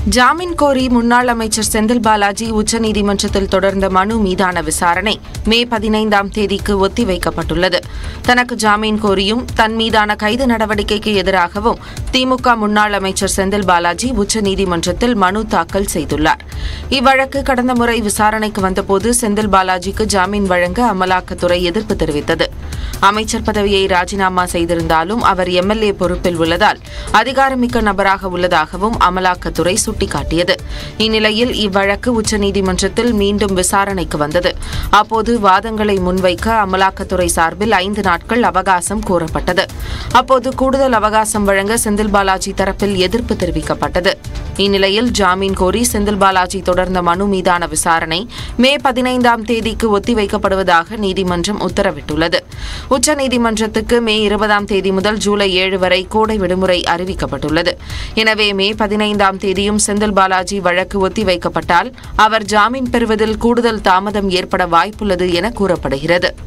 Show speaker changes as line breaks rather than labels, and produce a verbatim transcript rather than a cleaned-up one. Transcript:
ஜாமீன் கோரி முன்னாள் அமைச்சர் செந்தில் பாலாஜி உச்சநீதிமன்றத்தில் தொடர்ந்த மனு மீதான விசாரணை மே பதினைந்தாம் தேதிக்கு ஒத்திவைக்கப்பட்டுள்ளது. தனக்கு ஜாமீன் கோரியும் தன் மீதான கைது நடவடிக்கைக்கு எதிராகவும் திமுக முன்னாள் அமைச்சர் செந்தில் பாலாஜி உச்சநீதிமன்றத்தில் மனு தாக்கல் செய்துள்ளார். இவ்வழக்கு கடந்த முறை விசாரணைக்கு வந்தபோது செந்தில் பாலாஜிக்கு ஜாமீன் வழங்க அமலாக்கத்துறை எதிர்ப்பு தெரிவித்தது. அமைச்சர் பதவியை ராஜினாமா செய்திருந்தாலும் அவர் எம்எல்ஏ பொறுப்பில் உள்ளதால் அதிகாரமிக்க நபராக உள்ளதாகவும் அமலாக்கத்துறை சுட்டிக்காட்டியது. இந்நிலையில் இவ்வழக்கு உச்சநீதிமன்றத்தில் மீண்டும் விசாரணைக்கு வந்தது. அப்போது வாதங்களை முன்வைக்க அமலாக்கத்துறை சார்பில் ஐந்து நாட்கள் அவகாசம் கோரப்பட்டது. அப்போது கூடுதல் அவகாசம் வழங்க செந்தில் பாலாஜி தரப்பில் எதிர்ப்பு தெரிவிக்கப்பட்டது. இந்நிலையில் ஜாமீன் கோரி செந்தில் பாலாஜி தொடர்ந்த மனு மீதான விசாரணை மே பதினைந்தாம் தேதிக்கு ஒத்திவைக்கப்படுவதாக நீதிமன்றம் உத்தரவிட்டுள்ளது. உச்சநீதிமன்றத்துக்கு மே இருபதாம் தேதி முதல் ஜூலை ஏழு வரை கோடை விடுமுறை அறிவிக்கப்பட்டுள்ளது. எனவே மே பதினைந்தாம் தேதியும் செந்தில் பாலாஜி வழக்கு ஒத்திவைக்கப்பட்டால் அவர் ஜாமீன் பெறுவதில் கூடுதல் தாமதம் ஏற்பட வாய்ப்புள்ளது என கூறப்படுகிறது.